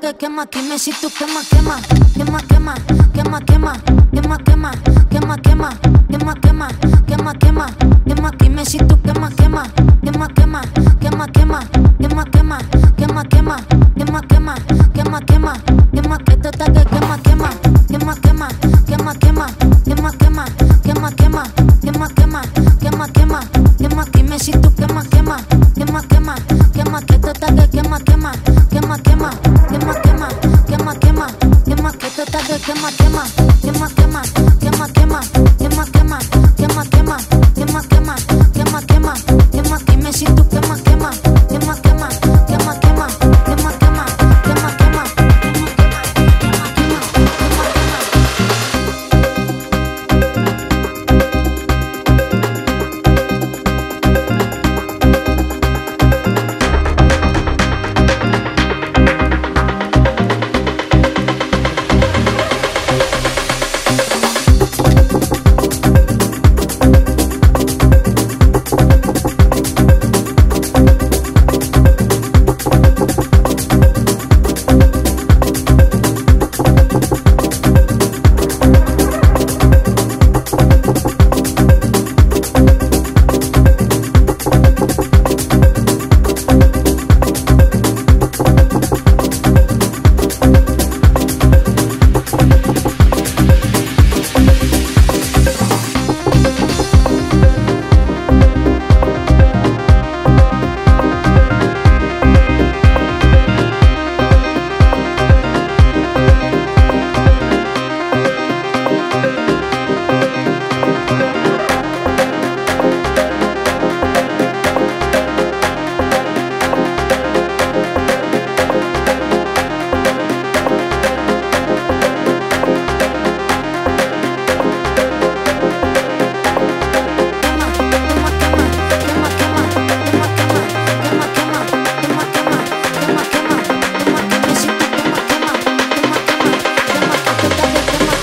que quema, dime si tú quema, quema, quema, quema, quema, quema, quema, quema, quema, quema, quema, quema, quema, quema, quema, dime si tú quema, quema, quema, quema, quema, quema, quema, quema, quema, quema, quema, quema, quema, quema, quema, que esto está que quema, quema, quema, quema, quema, quema, quema, quema, quema, quema, quema, quema, quema, quema, quema, dime si tú quema, quema, quema, quema, quema, que esto está que quema, quema, quema, quema, quema, quema, quema, quema, quema, que esto está que quema, quema, quema, quema, quema, quema, quema, quema, quema, quema, quema, quema, quema, quema, quema, dime si tú quema, quema, quema, quema, quema, quema, quema, quema, quema, quema,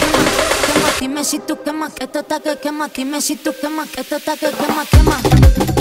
dime si tú quema, que esto está que quema, dime si tú quema, que esto está que quema, quema.